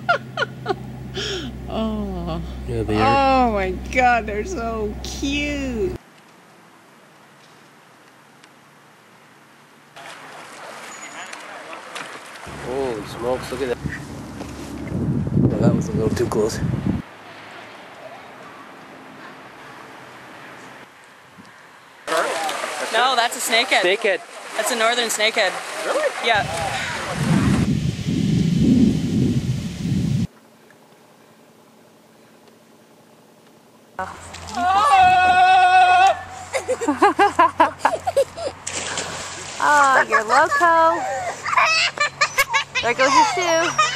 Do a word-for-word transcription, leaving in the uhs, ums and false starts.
Oh. Yeah, they are. Oh my God, they're so cute. Holy smokes, look at that. Well, that was a little too close. No, that's a snakehead. Snakehead. That's a northern snakehead. Really? Yeah. Oh, you're loco. There goes your shoe.